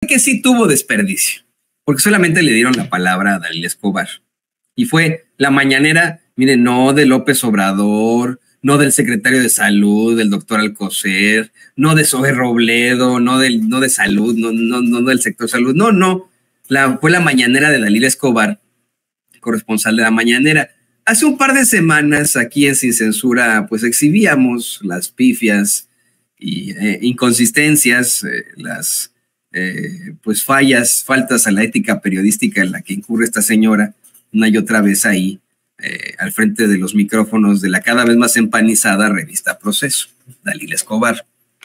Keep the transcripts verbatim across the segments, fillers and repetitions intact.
que sí tuvo desperdicio, porque solamente le dieron la palabra a Dalila Escobar. Y fue la mañanera, miren, no de López Obrador, no del secretario de Salud, del doctor Alcocer, no de Zoe Robledo, no, del, no de Salud, no, no, no del sector Salud, no, no. La, fue la mañanera de Dalila Escobar, corresponsal de la mañanera. Hace un par de semanas aquí en Sin Censura pues exhibíamos las pifias y eh, inconsistencias, eh, las eh, pues fallas, faltas a la ética periodística en la que incurre esta señora una y otra vez ahí eh, al frente de los micrófonos de la cada vez más empanizada revista Proceso, Dalila Escobar.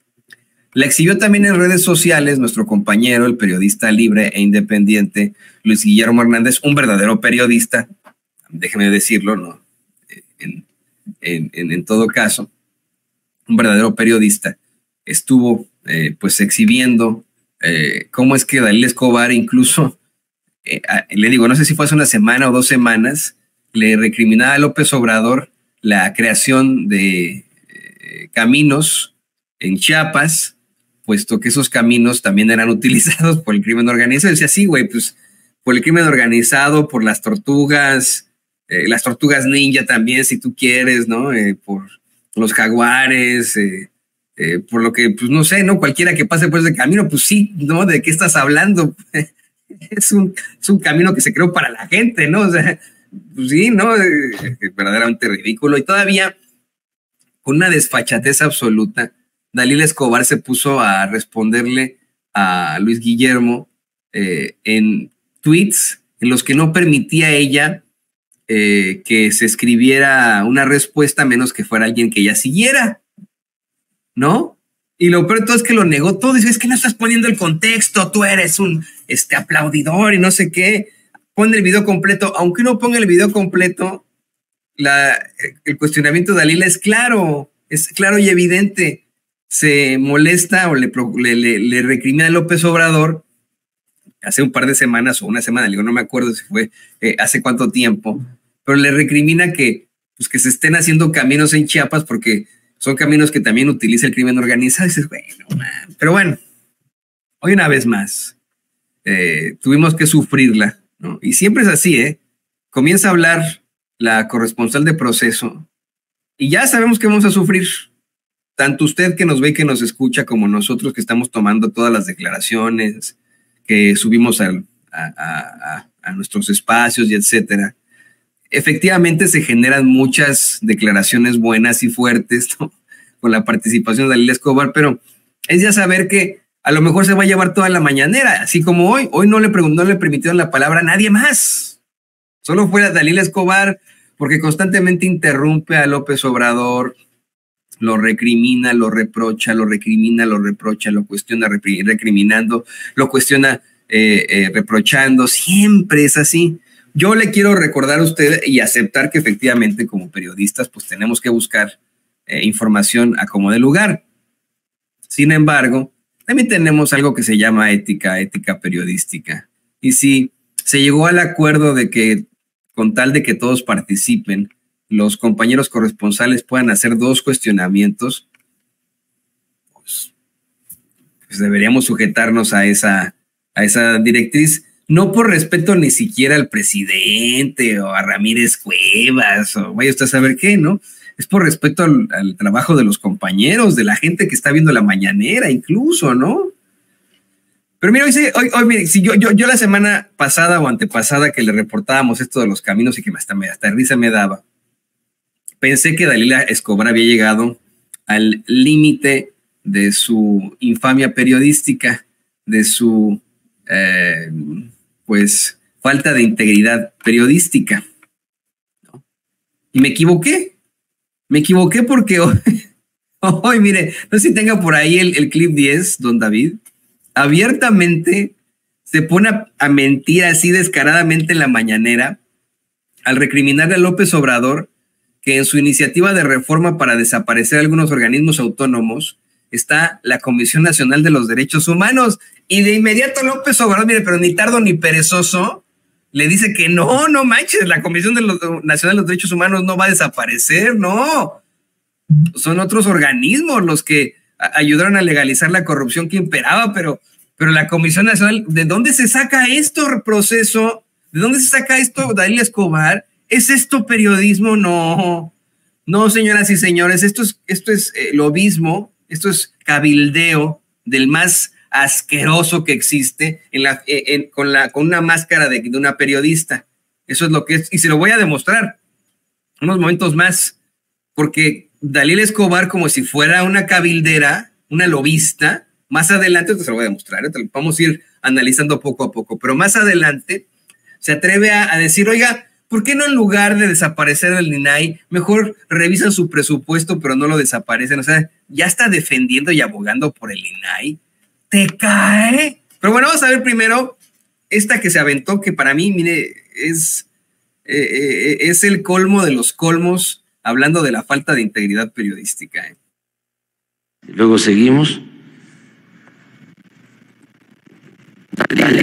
La exhibió también en redes sociales nuestro compañero, el periodista libre e independiente Luis Guillermo Hernández, un verdadero periodista, déjeme decirlo, ¿no? En, en, en, en todo caso, un verdadero periodista, estuvo eh, pues exhibiendo eh, cómo es que Dalila Escobar incluso, eh, a, le digo, no sé si fue hace una semana o dos semanas, le recriminaba a López Obrador la creación de eh, caminos en Chiapas, puesto que esos caminos también eran utilizados por el crimen organizado. Decía, sí, güey, pues por el crimen organizado, por las tortugas, eh, las tortugas ninja también, si tú quieres, ¿no? Eh, por los jaguares, eh, eh, por lo que, pues no sé, ¿no? Cualquiera que pase por ese camino, pues sí, ¿no? ¿De qué estás hablando? es, un, es un camino que se creó para la gente, ¿no? O sea, pues sí, ¿no? Eh, verdaderamente ridículo. Y todavía, con una desfachatez absoluta, Dalila Escobar se puso a responderle a Luis Guillermo eh, en tweets en los que no permitía ella eh, que se escribiera una respuesta a menos que fuera alguien que ella siguiera, ¿no? Y lo peor de todo es que lo negó todo. Dice, es que no estás poniendo el contexto, tú eres un este, aplaudidor y no sé qué. Pon el video completo. Aunque uno ponga el video completo, la, el cuestionamiento de Dalila es claro, es claro y evidente. Se molesta o le, le, le recrimina a López Obrador hace un par de semanas o una semana, digo, no me acuerdo si fue eh, hace cuánto tiempo, pero le recrimina que, pues, que se estén haciendo caminos en Chiapas porque son caminos que también utiliza el crimen organizado. Y dices, bueno, man. Pero bueno, hoy una vez más eh, tuvimos que sufrirla, ¿no? Y siempre es así, ¿eh? Comienza a hablar la corresponsal de Proceso y ya sabemos que vamos a sufrir. Tanto usted que nos ve y que nos escucha como nosotros que estamos tomando todas las declaraciones que subimos a, a, a, a nuestros espacios y etcétera. Efectivamente se generan muchas declaraciones buenas y fuertes, ¿no? Con la participación de Dalila Escobar, pero es ya saber que a lo mejor se va a llevar toda la mañanera, así como hoy. Hoy no le, no le permitieron la palabra a nadie más. Solo fue a Dalila Escobar porque constantemente interrumpe a López Obrador, lo recrimina, lo reprocha, lo recrimina, lo reprocha, lo cuestiona recriminando, lo cuestiona eh, eh, reprochando, siempre es así. Yo le quiero recordar a usted y aceptar que efectivamente como periodistas pues tenemos que buscar eh, información a como de lugar. Sin embargo, también tenemos algo que se llama ética, ética periodística. Y si se llegó al acuerdo de que con tal de que todos participen, los compañeros corresponsales puedan hacer dos cuestionamientos, pues, pues deberíamos sujetarnos a esa, a esa directriz, no por respeto ni siquiera al presidente o a Ramírez Cuevas o vaya usted a saber qué, ¿no? Es por respeto al, al trabajo de los compañeros, de la gente que está viendo la mañanera incluso, ¿no? Pero mira, hoy, hoy, hoy mire, si yo, yo, yo la semana pasada o antepasada que le reportábamos esto de los caminos y que hasta, me, hasta risa me daba, pensé que Dalila Escobar había llegado al límite de su infamia periodística, de su eh, pues falta de integridad periodística, ¿no? Y me equivoqué, me equivoqué porque hoy, hoy mire, no sé si tenga por ahí el, el clip diez, don David, abiertamente se pone a, a mentir así descaradamente en la mañanera al recriminarle a López Obrador que en su iniciativa de reforma para desaparecer algunos organismos autónomos está la Comisión Nacional de los Derechos Humanos. Y de inmediato López Obrador, mire, pero ni tardo ni perezoso, le dice que no, no manches, la Comisión de los, Nacional de los Derechos Humanos no va a desaparecer, no. Son otros organismos los que ayudaron a legalizar la corrupción que imperaba, pero Pero la Comisión Nacional, ¿de dónde se saca esto, proceso? ¿De dónde se saca esto, Dalila Escobar? ¿Es esto periodismo? No, no, señoras y señores, esto es, esto es eh, lobismo, esto es cabildeo del más asqueroso que existe en la, en, con, la, con una máscara de, de una periodista. Eso es lo que es, y se lo voy a demostrar unos momentos más, porque Dalila Escobar, como si fuera una cabildera, una lobista, más adelante, te se lo voy a demostrar, ¿eh? Vamos a ir analizando poco a poco, pero más adelante se atreve a, a decir, oiga, ¿por qué no en lugar de desaparecer el I N A I, mejor revisan su presupuesto, pero no lo desaparecen? O sea, ya está defendiendo y abogando por el I N A I. ¿Te cae? Pero bueno, vamos a ver primero esta que se aventó, que para mí, mire, es, eh, es el colmo de los colmos, hablando de la falta de integridad periodística. ¿eh? Luego seguimos. Dale.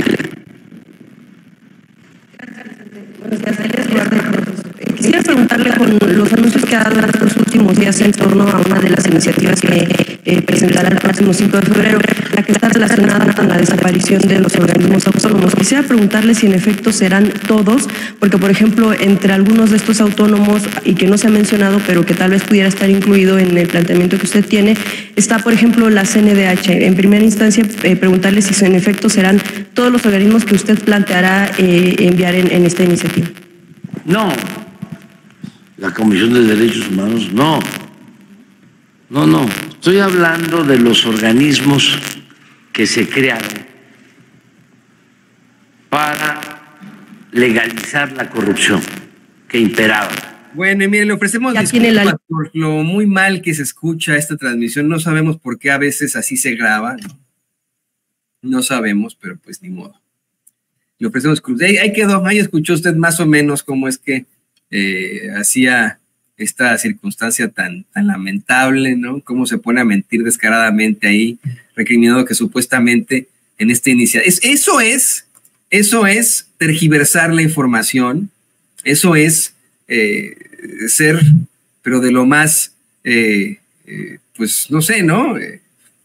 Quisiera preguntarle con los anuncios que ha dado en los últimos días en torno a una de las iniciativas que eh, presentará el próximo cinco de febrero, la que está relacionada con la desaparición de los organismos autónomos. Quisiera preguntarle si en efecto serán todos, porque por ejemplo, entre algunos de estos autónomos, y que no se ha mencionado, pero que tal vez pudiera estar incluido en el planteamiento que usted tiene, está por ejemplo la C N D H. En primera instancia, eh, preguntarle si en efecto serán todos los organismos que usted planteará eh, enviar en, en esta iniciativa. No, la Comisión de Derechos Humanos, no, no, no, estoy hablando de los organismos que se crearon para legalizar la corrupción que imperaba. Bueno, y mire, le ofrecemos disculpas la... por lo muy mal que se escucha esta transmisión. No sabemos por qué a veces así se graba. No, no sabemos, pero pues ni modo. Le ofrecemos disculpas. Ahí, ahí quedó, ahí escuchó usted más o menos cómo es que eh, hacía esta circunstancia tan, tan lamentable, ¿no? Cómo se pone a mentir descaradamente ahí, recriminando que supuestamente en esta iniciativa. Es, eso es, eso es tergiversar la información, eso es eh, ser, pero de lo más, eh, eh, pues no sé, ¿no? Eh,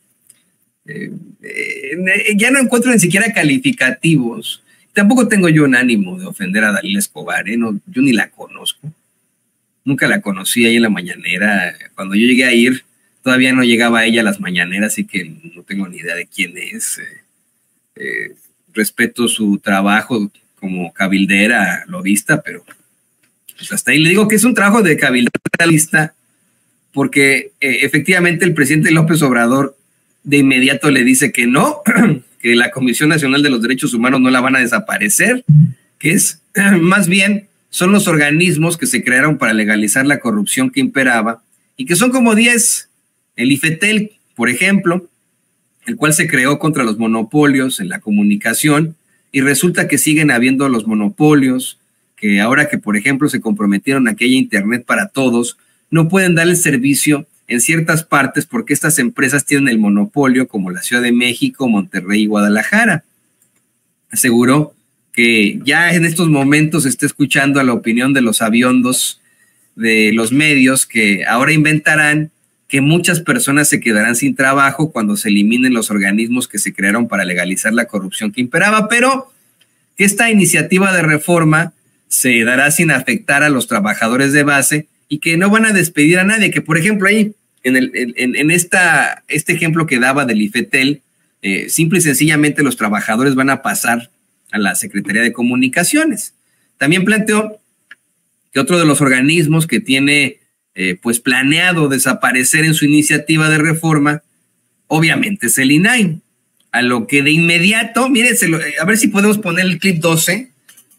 eh, eh, ya no encuentro ni siquiera calificativos. Tampoco tengo yo un ánimo de ofender a Dalila Escobar, ¿eh? No, yo ni la conozco. Nunca la conocí ahí en la mañanera. Cuando yo llegué a ir, todavía no llegaba ella a las mañaneras, así que no tengo ni idea de quién es. Eh, eh, respeto su trabajo como cabildera, lobista, pero pues hasta ahí le digo que es un trabajo de cabildera lista, porque eh, efectivamente el presidente López Obrador de inmediato le dice que no, que la Comisión Nacional de los Derechos Humanos no la van a desaparecer, que es más bien son los organismos que se crearon para legalizar la corrupción que imperaba y que son como diez. El IFETEL, por ejemplo, el cual se creó contra los monopolios en la comunicación y resulta que siguen habiendo los monopolios, que ahora que, por ejemplo, se comprometieron a que haya internet para todos, no pueden dar el servicio en ciertas partes porque estas empresas tienen el monopolio, como la Ciudad de México, Monterrey y Guadalajara. Aseguró que ya en estos momentos se está escuchando a la opinión de los aviondos de los medios que ahora inventarán que muchas personas se quedarán sin trabajo cuando se eliminen los organismos que se crearon para legalizar la corrupción que imperaba, pero que esta iniciativa de reforma se dará sin afectar a los trabajadores de base y que no van a despedir a nadie, que por ejemplo ahí en, el, en, en esta, este ejemplo que daba del IFETEL, eh, simple y sencillamente los trabajadores van a pasar a la Secretaría de Comunicaciones. También planteó que otro de los organismos que tiene eh, pues planeado desaparecer en su iniciativa de reforma, obviamente es el I N A I. A lo que de inmediato, mire, se lo, a ver si podemos poner el clip doce.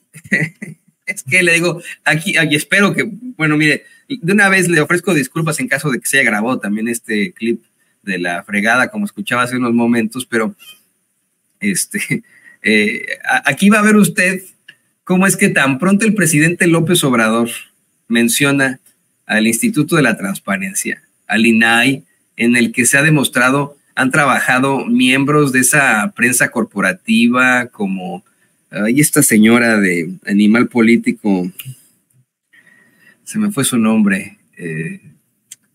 Es que le digo, aquí, aquí espero que, bueno, mire, de una vez le ofrezco disculpas en caso de que se haya grabado también este clip de la fregada, como escuchaba hace unos momentos, pero este... Eh, aquí va a ver usted cómo es que tan pronto el presidente López Obrador menciona al Instituto de la Transparencia, al I N A I, en el que se ha demostrado, han trabajado miembros de esa prensa corporativa como ahí esta señora de Animal Político, se me fue su nombre, eh,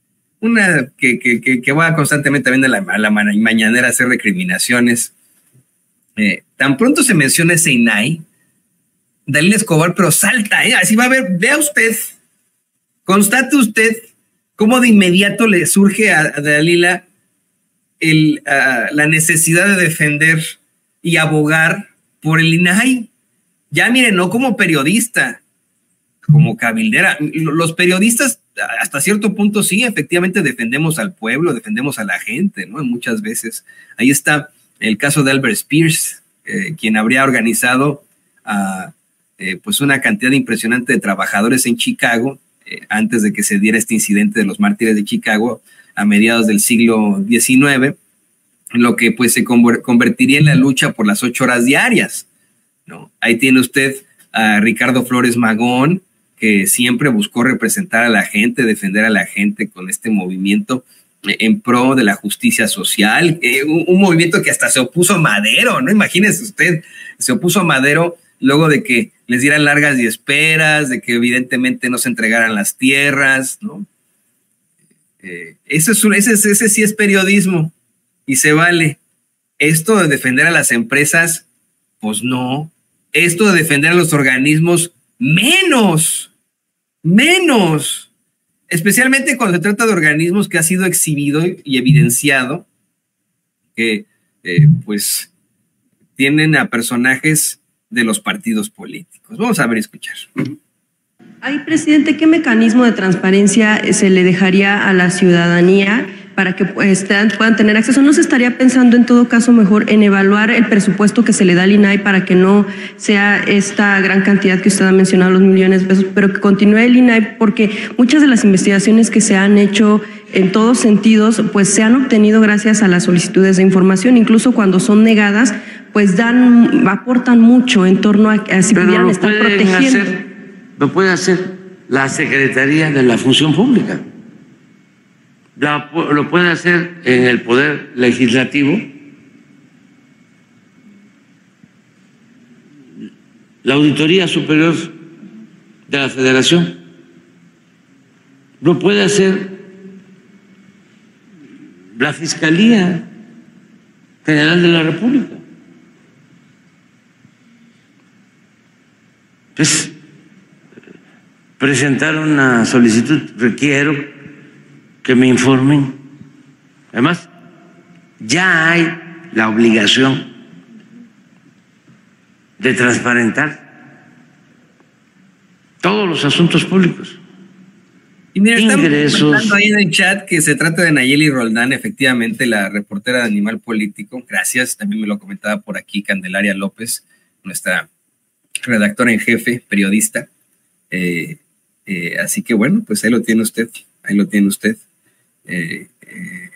una que, que, que, que va constantemente también a la, a la mañanera a hacer recriminaciones. Eh, tan pronto se menciona ese I N A I, Dalila Escobar, pero salta, ¿eh? Así va a ver, vea usted, constate usted cómo de inmediato le surge a, a Dalila el, uh, la necesidad de defender y abogar por el I N A I. Ya miren, no como periodista, como cabildera. Los periodistas hasta cierto punto sí, efectivamente defendemos al pueblo, defendemos a la gente, ¿no? Muchas veces. Ahí está el caso de Albert Spears, eh, quien habría organizado a eh, pues una cantidad impresionante de trabajadores en Chicago, eh, antes de que se diera este incidente de los mártires de Chicago a mediados del siglo diecinueve, en lo que pues se convertiría en la lucha por las ocho horas diarias, ¿no? Ahí tiene usted a Ricardo Flores Magón, que siempre buscó representar a la gente, defender a la gente con este movimiento en pro de la justicia social, eh, un, un movimiento que hasta se opuso a Madero, ¿no? Imagínese usted, se opuso a Madero luego de que les dieran largas y esperas, de que evidentemente no se entregaran las tierras, ¿no? Eh, eso es un, ese, ese sí es periodismo y se vale. Esto de defender a las empresas, pues no. Esto de defender a los organismos, menos, menos. Especialmente cuando se trata de organismos que ha sido exhibido y evidenciado que eh, pues tienen a personajes de los partidos políticos. Vamos a ver y escuchar. Ay, presidente, ¿qué mecanismo de transparencia se le dejaría a la ciudadanía para que pues, puedan tener acceso? ¿No se estaría pensando en todo caso mejor en evaluar el presupuesto que se le da al I N A I para que no sea esta gran cantidad que usted ha mencionado, los millones de pesos, pero que continúe el I N A I? Porque muchas de las investigaciones que se han hecho en todos sentidos, pues se han obtenido gracias a las solicitudes de información, incluso cuando son negadas, pues dan, aportan mucho en torno a, a si pero pudieran estar protegiendo. Hacer, lo puede hacer la Secretaría de la Función Pública. La, lo puede hacer en el Poder Legislativo, la Auditoría Superior de la Federación, lo puede hacer la Fiscalía General de la República. Pues presentar una solicitud, requiero que me informen. Además, ya hay la obligación de transparentar todos los asuntos públicos. Y mira, estamos comentando ahí en el chat que se trata de Nayeli Roldán, efectivamente, la reportera de Animal Político. Gracias, también me lo comentaba por aquí Candelaria López, nuestra redactora en jefe, periodista. Eh, eh, así que bueno, pues ahí lo tiene usted, ahí lo tiene usted. Eh, eh,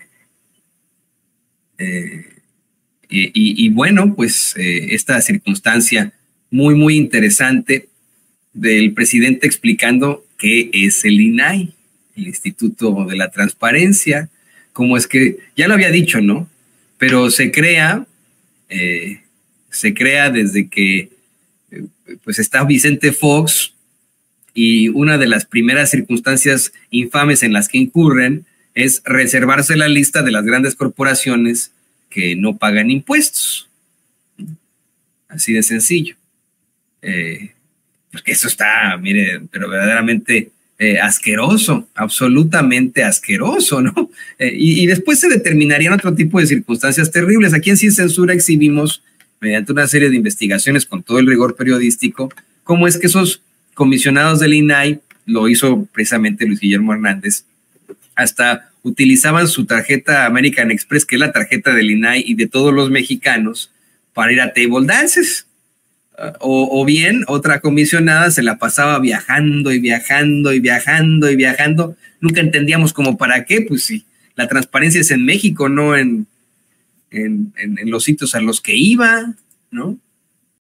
eh, y, y, y bueno, pues eh, esta circunstancia muy, muy interesante del presidente explicando qué es el I N A I, el Instituto de la Transparencia, cómo es que, ya lo había dicho, ¿no? Pero se crea, eh, se crea desde que eh, pues está Vicente Fox, y una de las primeras circunstancias infames en las que incurren es reservarse la lista de las grandes corporaciones que no pagan impuestos. Así de sencillo. Eh, porque eso está, mire, pero verdaderamente eh, asqueroso, absolutamente asqueroso, ¿no? Eh, y, y después se determinarían otro tipo de circunstancias terribles. Aquí en Sin Censura exhibimos, mediante una serie de investigaciones con todo el rigor periodístico, cómo es que esos comisionados del I N A I, lo hizo precisamente Luis Guillermo Hernández, hasta utilizaban su tarjeta American Express, que es la tarjeta del I N A I y de todos los mexicanos, para ir a table dances. Uh, o, o bien otra comisionada se la pasaba viajando y viajando y viajando y viajando. Nunca entendíamos como para qué, pues sí, la transparencia es en México, no en, en, en, en los sitios a los que iba, ¿no?